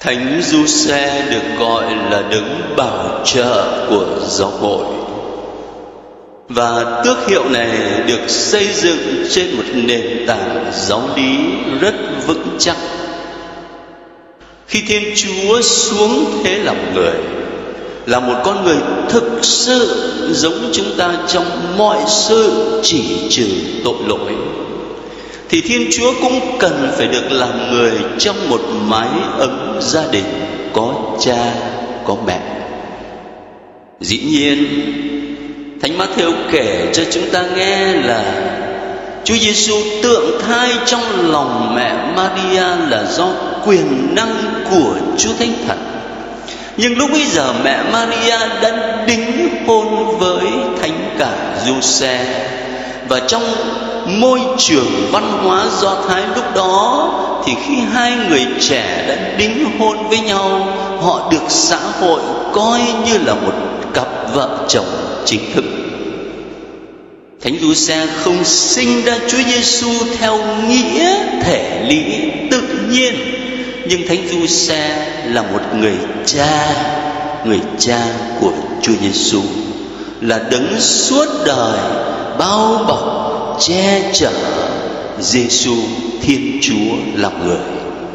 Thánh Giuse được gọi là đấng bảo trợ của giáo hội, và tước hiệu này được xây dựng trên một nền tảng giáo lý rất vững chắc. Khi Thiên Chúa xuống thế làm người, là một con người thực sự giống chúng ta trong mọi sự chỉ trừ tội lỗi, thì Thiên Chúa cũng cần phải được làm người trong một mái ấm gia đình có cha có mẹ. Dĩ nhiên, Thánh Mát-thêu kể cho chúng ta nghe là Chúa Giêsu tượng thai trong lòng mẹ Maria là do quyền năng của Chúa Thánh Thần. Nhưng lúc bấy giờ mẹ Maria đã đính hôn với thánh cả Giuse, và trong môi trường văn hóa Do Thái lúc đó thì khi hai người trẻ đã đính hôn với nhau, họ được xã hội coi như là một cặp vợ chồng chính thức. Thánh Giuse không sinh ra Chúa Giêsu theo nghĩa thể lý tự nhiên, nhưng Thánh Giuse là một người cha của Chúa Giêsu, là đấng suốt đời bao bọc che chở Giêsu Thiên Chúa làm người.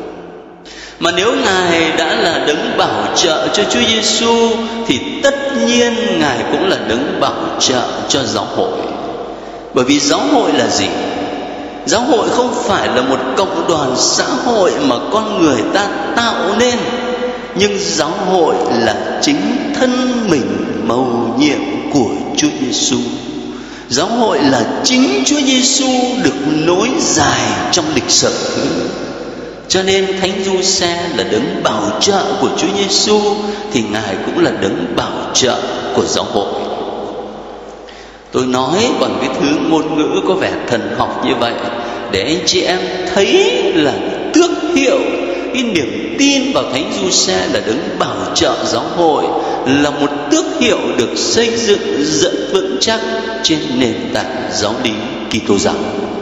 Mà nếu Ngài đã là đấng bảo trợ cho Chúa Giêsu thì tất nhiên Ngài cũng là đấng bảo trợ cho giáo hội. Bởi vì giáo hội là gì? Giáo hội không phải là một cộng đoàn xã hội mà con người ta tạo nên, nhưng giáo hội là chính thân mình mầu nhiệm của Chúa Giêsu. Giáo hội là chính Chúa Giêsu được nối dài trong lịch sử. Cho nên Thánh Giuse là đấng bảo trợ của Chúa Giêsu, thì Ngài cũng là đấng bảo trợ của giáo hội. Tôi nói bằng cái thứ ngôn ngữ có vẻ thần học như vậy để anh chị em thấy là tước hiệu, cái niềm tin vào Thánh Giuse là đấng bảo trợ giáo hội là một tước hiệu được xây dựng rất vững chắc trên nền tảng giáo lý Kitô giáo.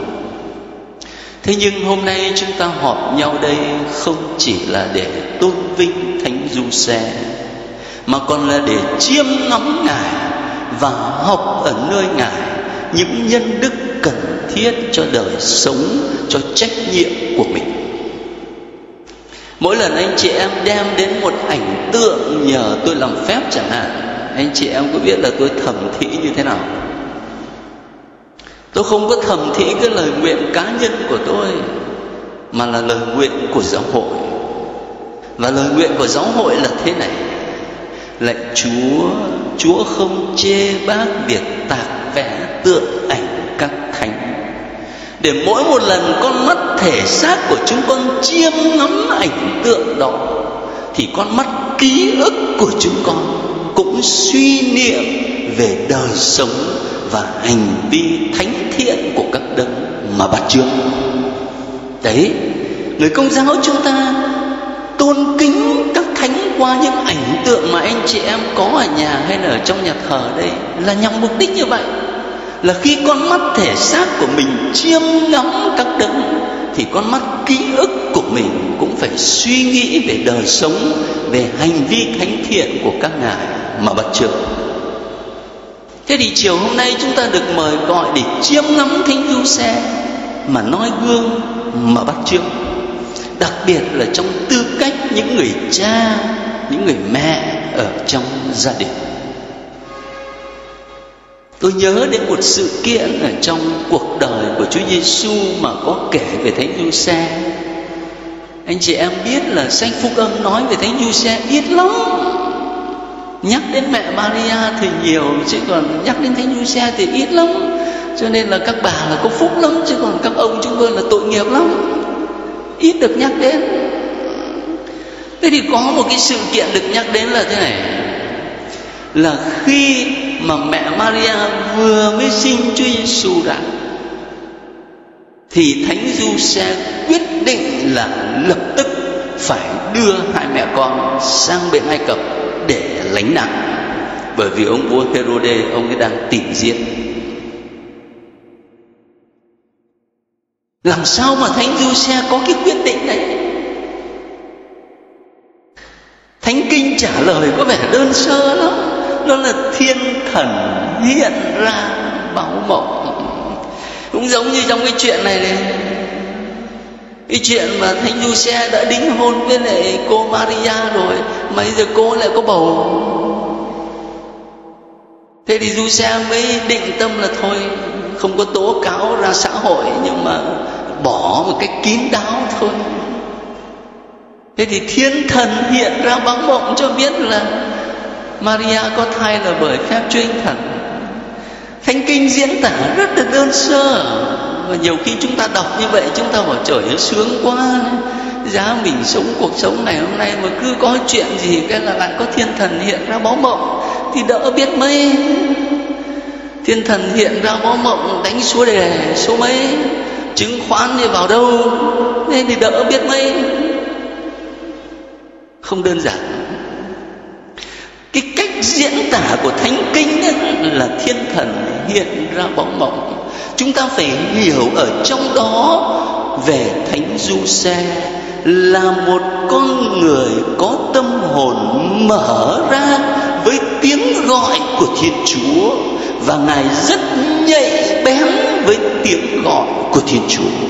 Thế nhưng hôm nay chúng ta họp nhau đây không chỉ là để tôn vinh Thánh Giuse, mà còn là để chiêm ngắm Ngài và học ở nơi Ngài những nhân đức cần thiết cho đời sống, cho trách nhiệm của mình. Mỗi lần anh chị em đem đến một ảnh tượng nhờ tôi làm phép chẳng hạn, anh chị em có biết là tôi thầm thị như thế nào? Tôi không có thầm thị cái lời nguyện cá nhân của tôi, mà là lời nguyện của giáo hội. Và lời nguyện của giáo hội là thế này: lạy Chúa không chê bác việc tạc vẽ tượng ảnh các thánh, để mỗi một lần con mắt thể xác của chúng con chiêm ngắm ảnh tượng đó, thì con mắt ký ức của chúng con cũng suy niệm về đời sống và hành vi thánh thiện của các đấng mà bắt chước. Đấy, người Công giáo chúng ta tôn kính các thánh qua những ảnh tượng mà anh chị em có ở nhà hay là ở trong nhà thờ đây, là nhằm mục đích như vậy. Là khi con mắt thể xác của mình chiêm ngắm các đấng, thì con mắt ký ức của mình cũng phải suy nghĩ về đời sống, về hành vi thánh thiện của các ngài mà bắt chước. Thế thì chiều hôm nay chúng ta được mời gọi để chiêm ngắm Thánh Giuse mà noi gương mà bắt chước, đặc biệt là trong tư cách những người cha, những người mẹ ở trong gia đình. Tôi nhớ đến một sự kiện ở trong cuộc đời của Chúa Giêsu mà có kể về Thánh Giuse. Anh chị em biết là sách Phúc Âm nói về Thánh Giuse ít lắm. Nhắc đến mẹ Maria thì nhiều, chứ còn nhắc đến Thánh Giuse thì ít lắm. Cho nên là các bà là có phúc lắm, chứ còn các ông chúng tôi là tội nghiệp lắm, ít được nhắc đến. Thế thì có một cái sự kiện được nhắc đến là thế này: là khi mà mẹ Maria vừa mới sinh Chúa Giêsu ra, thì Thánh Giuse quyết định là lập tức phải đưa hai mẹ con sang bên Ai Cập để lánh nạn, bởi vì ông vua Herode ông ấy đang tìm giết. Làm sao mà Thánh Giuse có cái quyết định đấy? trả lời có vẻ đơn sơ lắm. Đó là thiên thần hiện ra báo mộng. Cũng giống như trong cái chuyện này này, cái chuyện mà Thánh Giuse đã đính hôn với lại cô Maria rồi, mà bây giờ cô lại có bầu. Thế thì Giuse mới định tâm là thôi, không có tố cáo ra xã hội, nhưng mà bỏ một cách kín đáo thôi. Thế thì thiên thần hiện ra báo mộng cho biết là Maria có thai là bởi phép Chúa Thánh Thần. Thánh Kinh diễn tả rất là đơn sơ, và nhiều khi chúng ta đọc như vậy chúng ta bảo trời ơi sướng quá, giá mình sống cuộc sống này hôm nay mà cứ có chuyện gì cái là lại có thiên thần hiện ra báo mộng thì đỡ biết mấy. Thiên thần hiện ra báo mộng đánh số đề số mấy, chứng khoán đi vào đâu, nên thì đỡ biết mấy. Không đơn giản. Cái cách diễn tả của Thánh Kinh ấy là thiên thần hiện ra báo mộng. Chúng ta phải hiểu ở trong đó về Thánh Giuse là một con người có tâm hồn mở ra với tiếng gọi của Thiên Chúa, và Ngài rất nhạy bén với tiếng gọi của Thiên Chúa.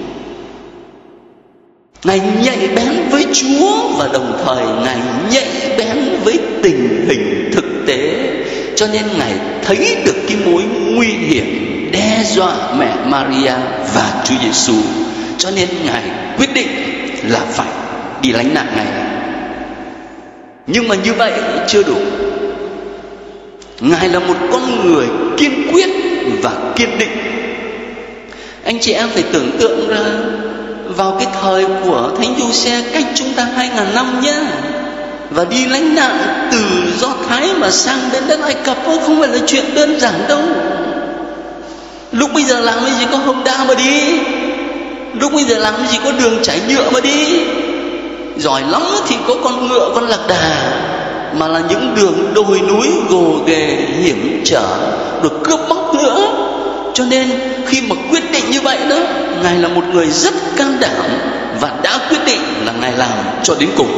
Ngài nhạy bén với Chúa và đồng thời Ngài nhạy bén với tình hình thực tế, cho nên Ngài thấy được cái mối nguy hiểm đe dọa mẹ Maria và Chúa Giêsu, cho nên Ngài quyết định là phải đi lánh nạn Ngài. Nhưng mà như vậy chưa đủ. Ngài là một con người kiên quyết và kiên định. Anh chị em phải tưởng tượng ra vào cái thời của Thánh Giuse cách chúng ta 2000 năm nhé, và đi lánh nạn từ Do Thái mà sang đến đất Ai Cập không phải là chuyện đơn giản đâu. Lúc bây giờ làm cái gì có Honda mà đi, lúc bây giờ làm cái gì có đường chảy nhựa mà đi, giỏi lắm thì có con ngựa con lạc đà, mà là những đường đồi núi gồ ghề hiểm trở, được cướp bóc nữa. Cho nên khi mà quyết định như vậy đó, Ngài là một người rất can đảm và đã quyết định là Ngài làm cho đến cùng.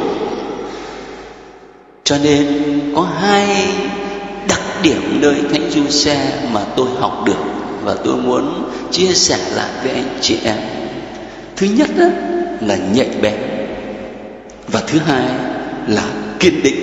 Cho nên có hai đặc điểm nơi Thánh Giuse mà tôi học được và tôi muốn chia sẻ lại với anh chị em. Thứ nhất đó là nhạy bén, và thứ hai là kiên định.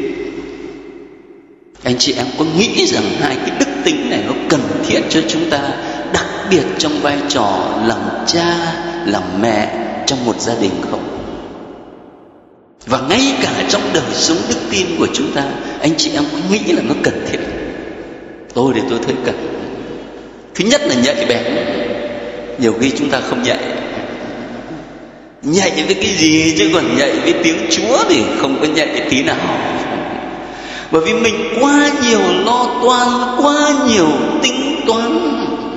Anh chị em có nghĩ rằng hai cái đức tính này nó cần thiết cho chúng ta, đặc biệt trong vai trò làm cha, làm mẹ trong một gia đình không? Và ngay cả trong đời sống đức tin của chúng ta, anh chị em có nghĩ là nó cần thiết? Tôi thì tôi thấy cần. Thứ nhất là nhạy bén. Nhiều khi chúng ta không nhạy. Nhạy với cái gì chứ còn nhạy với tiếng Chúa thì không có nhạy tí nào. Bởi vì mình quá nhiều lo toan, quá nhiều tính toán.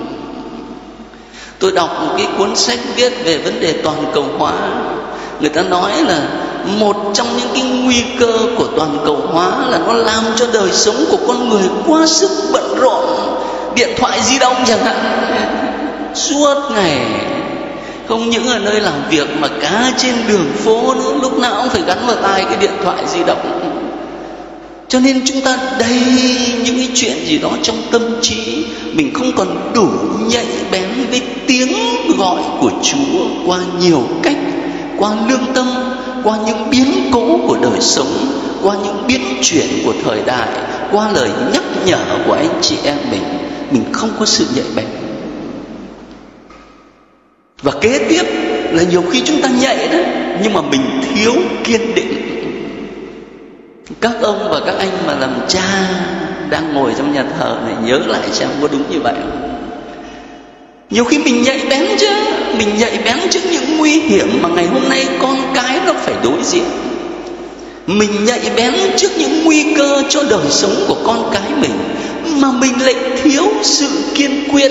Tôi đọc một cái cuốn sách viết về vấn đề toàn cầu hóa. Người ta nói là một trong những cái nguy cơ của toàn cầu hóa là nó làm cho đời sống của con người quá sức bận rộn. Điện thoại di động chẳng hạn, suốt ngày, không những ở nơi làm việc mà cả trên đường phố nữa, lúc nào cũng phải gắn vào tai cái điện thoại di động. Cho nên chúng ta đầy những cái chuyện gì đó trong tâm trí, mình không còn đủ nhạy bén với tiếng gọi của Chúa qua nhiều cách, qua lương tâm, qua những biến cố của đời sống, qua những biến chuyển của thời đại, qua lời nhắc nhở của anh chị em mình không có sự nhạy bén. Và kế tiếp là nhiều khi chúng ta nhạy đó, nhưng mà mình thiếu kiên định. Các ông và các anh mà làm cha đang ngồi trong nhà thờ này nhớ lại xem có đúng như vậy không? Nhiều khi mình nhạy bén chứ, mình nhạy bén trước những nguy hiểm mà ngày hôm nay con cái nó phải đối diện. Mình nhạy bén trước những nguy cơ cho đời sống của con cái mình, mà mình lại thiếu sự kiên quyết.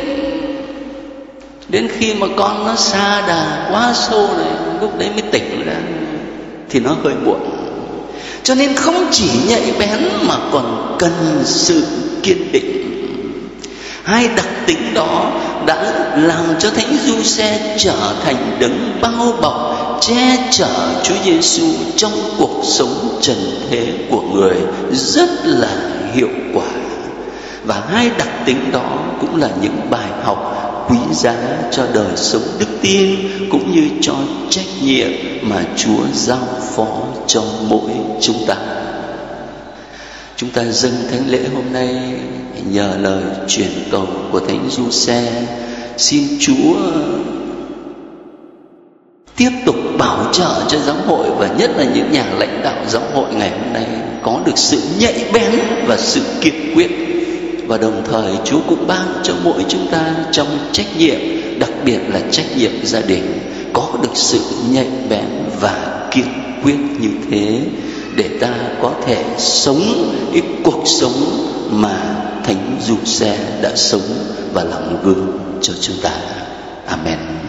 Đến khi mà con nó sa đà quá sâu rồi, lúc đấy mới tỉnh ra thì nó hơi muộn. Cho nên không chỉ nhạy bén mà còn cần sự kiên định. Hai đặc tính đó đã làm cho Thánh Giuse trở thành đấng bao bọc, che chở Chúa Giêsu trong cuộc sống trần thế của người rất là hiệu quả. Và hai đặc tính đó cũng là những bài học quý giá cho đời sống đức tin, cũng như cho trách nhiệm mà Chúa giao phó cho mỗi chúng ta. Chúng ta dâng thánh lễ hôm nay nhờ lời truyền cầu của Thánh Giuse, xin Chúa tiếp tục bảo trợ cho giáo hội, và nhất là những nhà lãnh đạo giáo hội ngày hôm nay có được sự nhạy bén và sự kiên quyết. Và đồng thời Chúa cũng ban cho mỗi chúng ta trong trách nhiệm, đặc biệt là trách nhiệm gia đình, có được sự nhạy bén và kiên quyết như thế, để ta có thể sống cái cuộc sống mà Thánh Giuse đã sống và làm gương cho chúng ta. Amen.